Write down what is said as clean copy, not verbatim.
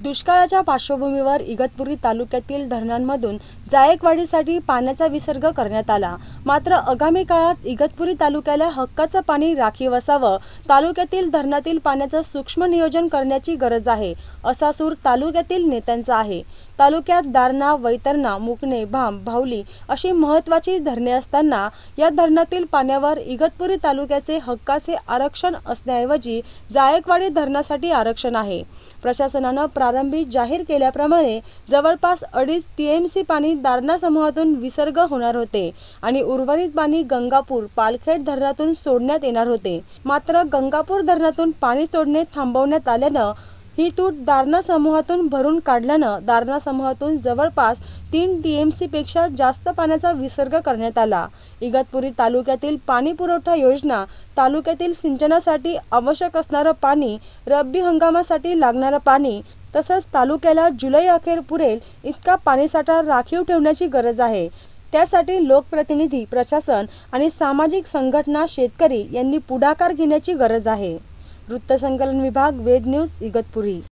दुष्काळाच्या पार्श्वभूमीवर इगतपुरी तालुक्यातील धरणांमधून जायकवाडीसाठी पाण्याचा विसर्ग करण्यात आला। मात्र आगामी काळात इगतपुरी तालुक्याला हक्काचं पाणी राखीव असावं, तालुक्यातील धरणातील पाण्याचं सूक्ष्म नियोजन करण्याची गरज आहे, असा सूर तालुक्यातील नेत्यांचा आहे। तालुक्यात दारणा, वैतरणा, मुकणे, भाम, भावली अशी महत्त्वाची धरणे असताना या धरणातील पाण्यावर इगतपुरी तालुक्याचे हक्काचे आरक्षण असण्याऐवजी जायकवाडी धरणासाठी आरक्षण आहे। प्रशासनानं प्रारंभी जाहीर केल्याप्रमाणे जवळपास 2.5 टीएमसी पाणी दारणा समूहातून विसर्ग होणार होते आणि उर्वरित पाणी गंगापूर, पालखेड धरणातून सोडण्यात येणार होते। मात्र गंगापूर धरणातून पाणी सोडणे थांबवण्यात आल्यानं ही तूट दारणा समूहातून भरून काढल्यानं दारणा समूहातून जवळपास 3 टीएमसी पेक्षा जास्त पाण्याचा विसर्ग करण्यात आला। इगतपुरी तालुक्यातील पाणी पुरवठा योजना, तालुक्यातील सिंचनासाठी आवश्यक असणारं पाणी, रब्बी हंगामासाठी लागणारं पाणी तसंच तालुक्याला जुलै अखेर पुरेल इतका पाणीसाठा राखीव ठेवण्याची गरज आहे। त्यासाठी लोकप्रतिनिधी, प्रशासन आणि सामाजिक संघटना, शेतकरी यांनी पुढाकार घेण्याची गरज आहे। वृत्तसंकलन विभाग, वेद न्यूज, इगतपुरी।